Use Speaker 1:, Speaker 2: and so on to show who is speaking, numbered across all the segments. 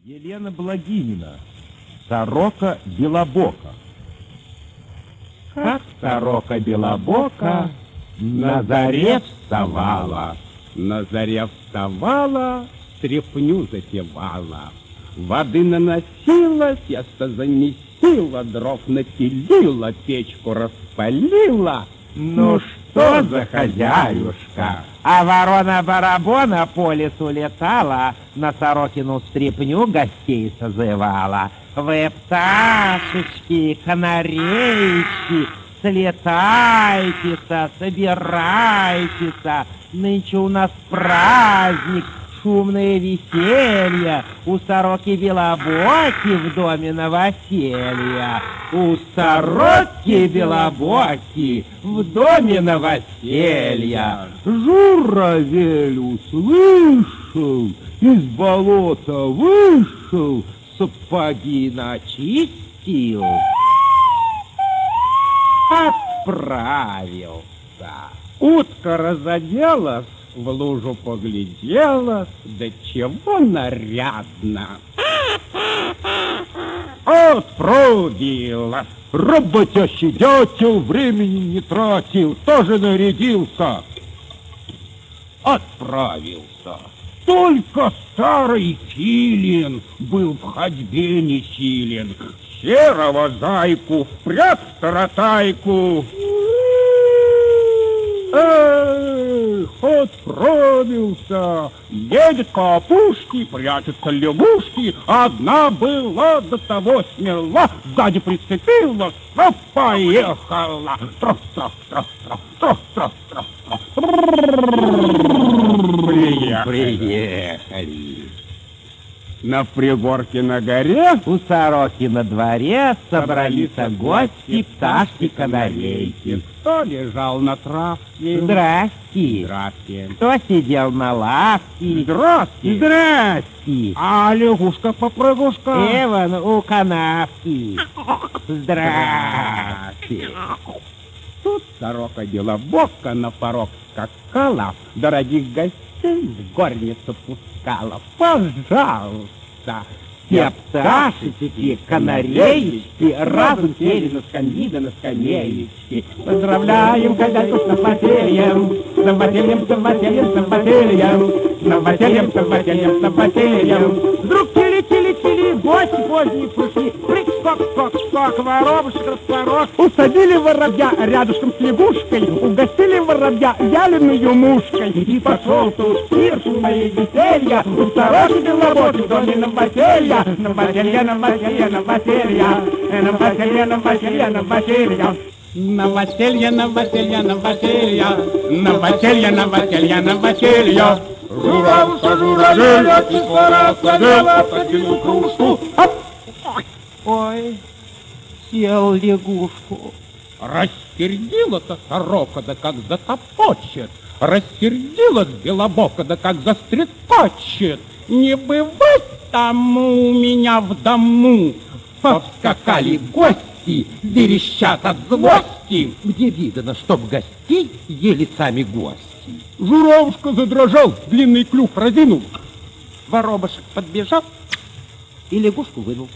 Speaker 1: Елена Благинина, сорока белобока.
Speaker 2: Как сорока белобока на заре вставала, стряпню запевала. Воды наносила, тесто замесила, дров напилила, печку распалила. Ну что за хозяюшка?
Speaker 3: А ворона-барабона по лесу летала, на сорокину стряпню гостей созывала. Вы, пташечки, канареечки, слетайтесь, собирайтесь, нынче у нас праздник, шумное веселье, у сороки белобоки в доме новоселья. У сороки белобоки в доме новоселья.
Speaker 1: Журавель услышал, из болота вышел,
Speaker 3: Сапоги начистил, отправился.
Speaker 2: Утка разоделась, в лужу погляделась, да чего нарядно. Отпрудила.
Speaker 1: Работящий дятел времени не тратил, тоже нарядился.
Speaker 2: Отправился. Только старый филин был в ходьбе не силен. Серого зайку впрягь в таратайку. Эх, отправился. Едет по опушке, прячутся лягушки. Одна была, до того смела, сзади прицепилась, а поехала. Приехали. На пригорке на горе
Speaker 3: у сороки на дворе собрались гости, пташки, канарейки.
Speaker 2: Кто лежал на травке?
Speaker 3: Здрасте.
Speaker 2: Здрасте.
Speaker 3: Кто сидел на лавке?
Speaker 2: Здрасте.
Speaker 3: Здрасте.
Speaker 2: А лягушка-попрыгушка?
Speaker 3: Эван у канавки. Здрасте.
Speaker 2: Тут сорока белобока на порог скакала, дорогих гостей в горницу пускала. Пожалуйста.
Speaker 3: Все пташечки, канареечки разом сели на скамьи да на скамеечки.
Speaker 2: Поздравляем хозяйку с новосельем, с новосельем, с новосельем, с новосельем, с новосельем, с новосельем, с новосельем. Вдруг чили-чили-чили, гости поздние пришли, прыг-скок-скок-скок, воробушек распорок. Усадили воробья рядышком с лягушкой, угостили воробья вяленою мушкой. И пошел тут пир шумное веселья, у сороки белобоки в доме новоселья. Новоселье, новоселье, новоселье, новоселье, новоселье, новоселье. Новоселье, новоселье, новоселье, новоселье, новоселье, новоселье. Журавушка, журавеля, кислора садела, подвинул кружку.
Speaker 3: Ой, съел лягушку.
Speaker 2: Рассердила-то сорока, да как затопочет. Рассердилась белобока, да как застрекочет. Не бывать тому у меня в дому. Повскакали гости, верещат от злости.
Speaker 3: Где видано, чтоб гостей ели сами гости?
Speaker 2: Журавушка задрожал, длинный клюв разинул.
Speaker 3: Воробушек подбежал и лягушку вынул.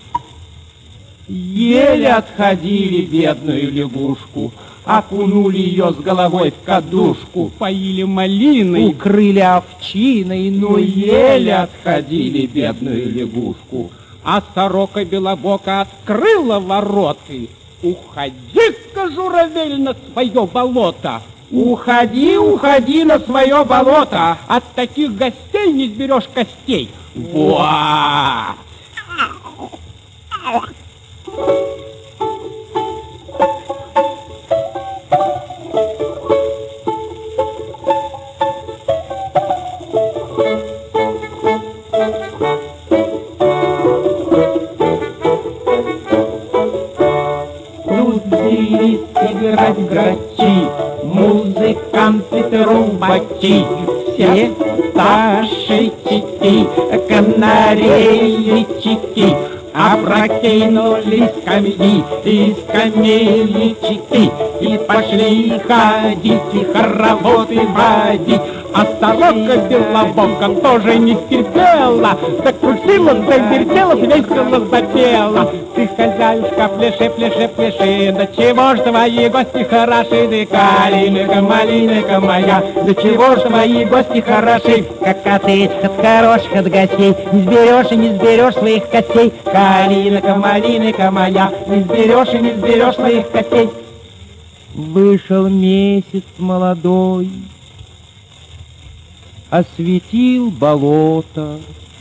Speaker 2: Еле отходили бедную лягушку, окунули ее с головой в кадушку, поили малиной,
Speaker 3: укрыли овчиной,
Speaker 2: но еле отходили бедную лягушку. А сорока белобока открыла вороты. Уходи-ка, журавель, на свое болото. Уходи, уходи на свое болото. От таких гостей не сберешь костей. Буа! Научились играть грачи, музыканты, трубачи, все пташечки, канареечки, опрокинули скамьи и скамеечки, и пошли ходить, и хороводы водить. А сорока белобока тоже не стерпела, закрутилась, завертелась, весело запела. Ты, хозяюшка, пляши, пляши, пляши, да чего ж твои гости хороши, ты, калинка, малинка моя, да чего ж твои гости хороши,
Speaker 3: Как коты, от хороших, от гостей, не сберешь и не сберешь своих костей.
Speaker 2: калинка, малинка моя, не сберешь и не сберешь своих костей.
Speaker 3: Вышел месяц молодой, осветил болото,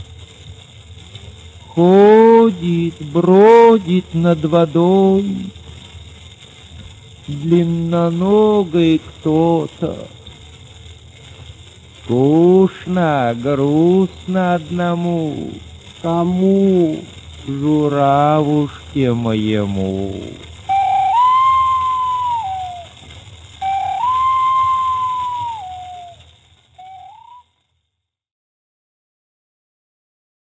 Speaker 3: ходит, бродит над водой длинноногой кто-то. Скучно, грустно одному,
Speaker 2: Кому?
Speaker 3: журавушке моему.